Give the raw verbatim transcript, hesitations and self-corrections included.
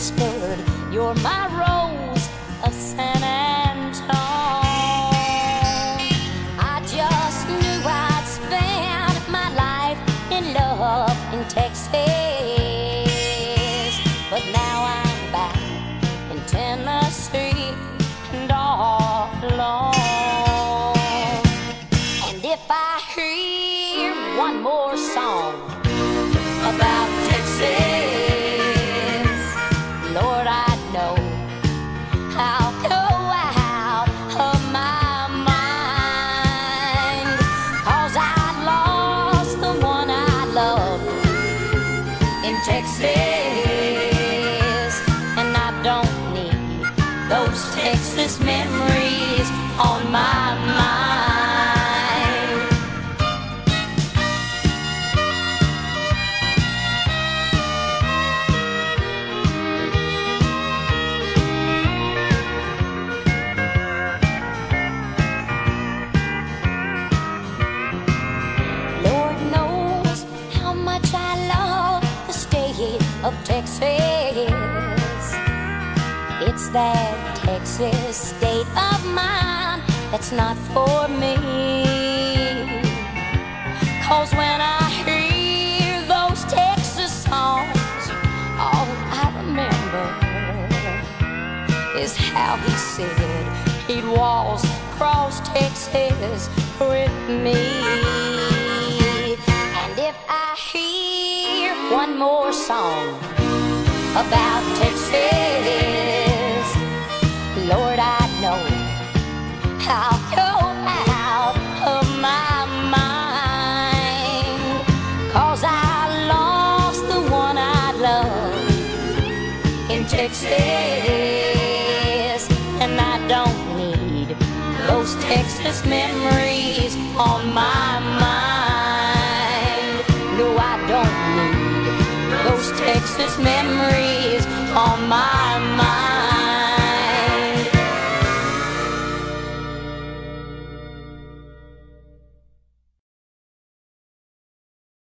whispered, "You're my rose of San Antone." I just knew I'd spend my life in love in Texas, but now I'm back in Tennessee and all alone. And if I hear one more song about Texas, Lord, I know I'll go out of my mind, 'cause I lost the one I loved in Texas, and I don't need those Texas memories on my mind. Of Texas, it's that Texas state of mind that's not for me. 'Cause when I hear those Texas songs, all I remember is how he said he'd waltz across Texas with me. And if I hear one more song about Texas, Lord, I know I'll go out of my mind, 'cause I lost the one I loved in Texas, and I don't need those Texas memories on my mind. No, I don't need those Texas memories on my